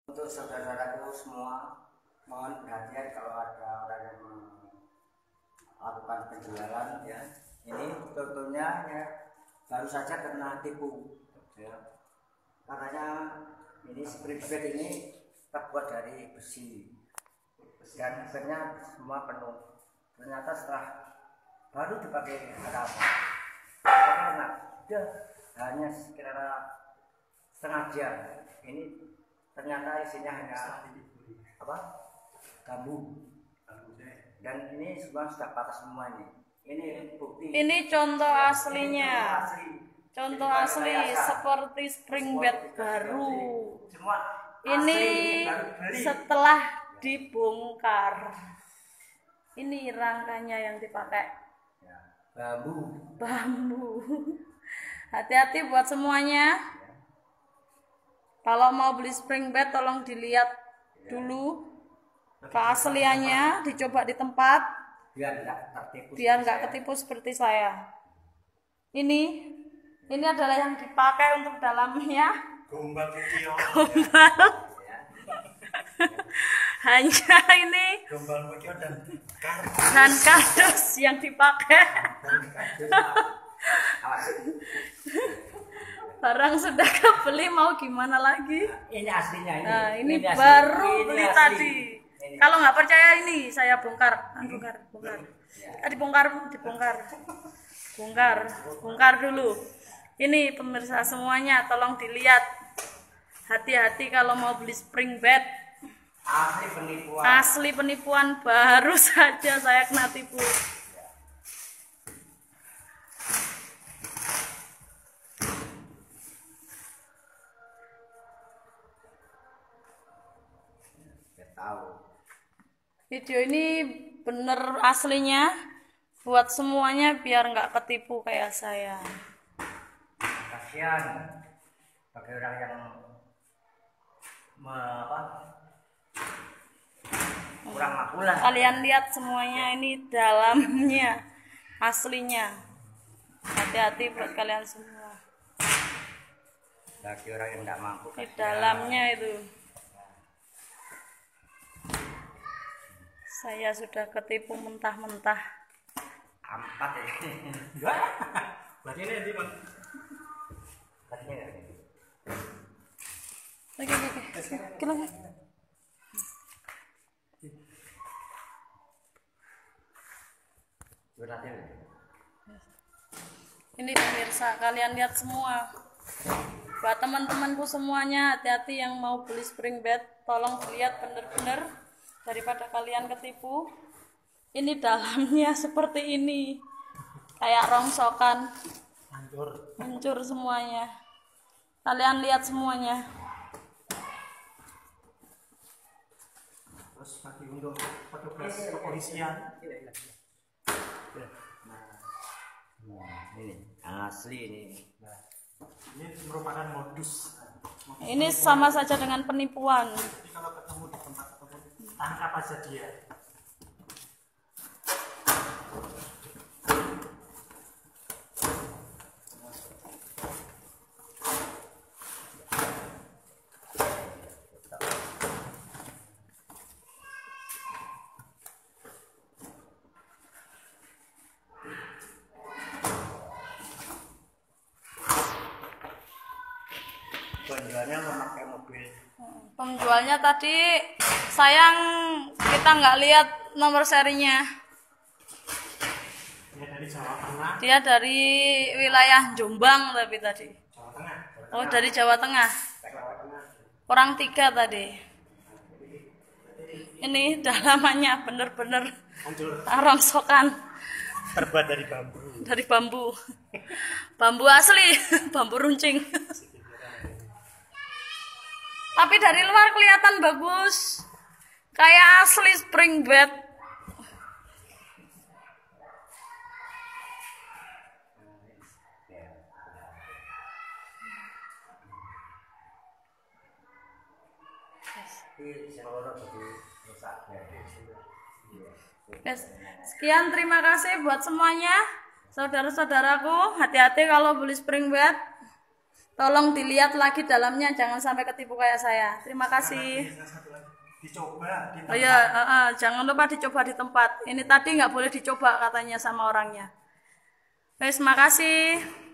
Untuk saudara-saudaraku semua, mohon perhatian kalau ada orang yang melakukan penjualan ya. Ini contohnya ya, baru saja kena tipu ya. Katanya ini spring bed ini terbuat dari besi dan akhirnya semua penuh. Ternyata setelah baru dipakai apa? Karena udah hanya sekira setengah jam ini ternyata isinya hanya apa? Bambu. Dan ini semua sudah patah semua ini. Ini bukti. Ini contoh aslinya. Contoh asli seperti spring bed baru. Ini setelah dibongkar. Ini rangkanya yang dipakai. Bambu. Hati-hati buat semuanya. Kalau mau beli spring bed tolong dilihat dulu keasliannya, dicoba di tempat biar nggak ketipu seperti saya. Ini adalah yang dipakai untuk dalamnya. Gombal. Hanya ini dan kardus yang dipakai. Barang sudah kebeli, mau gimana lagi? Ini aslinya ini. Nah, ini asli. baru Ini beli asli. tadi. Kalau nggak percaya ini saya bongkar. Bongkar dulu. Ini pemirsa semuanya, tolong dilihat. Hati-hati kalau mau beli spring bed. Asli penipuan, baru saja saya kena tipu. Video ini bener aslinya buat semuanya biar nggak ketipu kayak saya. Kasihan bagi orang yang kurang makulah. Kalian lihat semuanya, ini dalamnya aslinya. Hati-hati buat kalian semua. Bagi orang yang tidak mampu. Di dalamnya itu. Saya sudah ketipu mentah-mentah. Ampat ini. Berarti ini di mana? Oke. Ini pemirsa, kalian lihat semua. Buat teman-temanku semuanya, hati-hati yang mau beli spring bed, tolong lihat bener-bener daripada kalian ketipu. Ini dalamnya seperti ini, kayak rongsokan, hancur semuanya. Kalian lihat semuanya. Terus bagi untuk petugas kepolisian. Ini asli ini. Ini merupakan modus. Ini sama saja dengan penipuan. Jadi kalau ketemu di tempat tersebut, tangkap aja dia. Penjualnya memakai mobil. Penjualnya tadi sayang kita nggak lihat nomor serinya. Dia dari Jawa Tengah. Dia dari wilayah Jombang tapi tadi. Jawa Tengah. Oh, dari Jawa Tengah. Orang 3 tadi. Ini dalamannya bener-bener rongsokan. Terbuat dari bambu. Dari bambu. Bambu asli, bambu runcing. Tapi dari luar kelihatan bagus. Kayak asli spring bed. Yes. Sekian, terima kasih buat semuanya. Saudara-saudaraku, hati-hati kalau beli spring bed. Tolong dilihat lagi dalamnya, jangan sampai ketipu kayak saya. Terima kasih. Satu lagi. Dicoba di Oh ya, jangan lupa dicoba di tempat. Ini tadi nggak boleh dicoba katanya sama orangnya. Terima kasih.